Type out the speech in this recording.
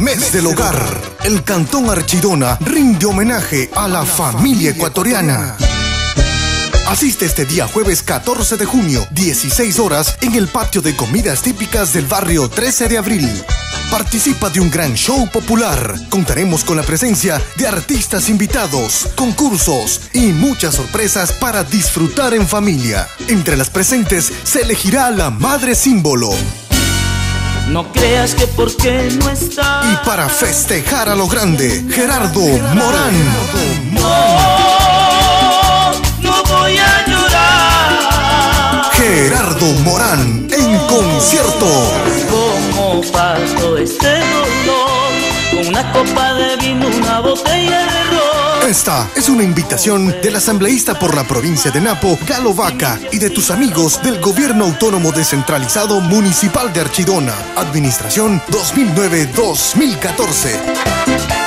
Mes del Hogar. El Cantón Archidona rinde homenaje a la familia ecuatoriana. Asiste este día jueves 14 de junio, 16 horas, en el patio de comidas típicas del barrio 13 de abril. Participa de un gran show popular. Contaremos con la presencia de artistas invitados, concursos y muchas sorpresas para disfrutar en familia. Entre las presentes se elegirá a la madre símbolo. No creas que porque no está. Y para festejar a lo grande, Gerardo Morán. No voy a llorar. Gerardo Morán en concierto. ¿Cómo paso este dolor? Con una copa de vino, una botella de ron. Esta es una invitación del asambleísta por la provincia de Napo, Galo Vaca, y de tus amigos del Gobierno Autónomo Descentralizado Municipal de Archidona. Administración 2009-2014.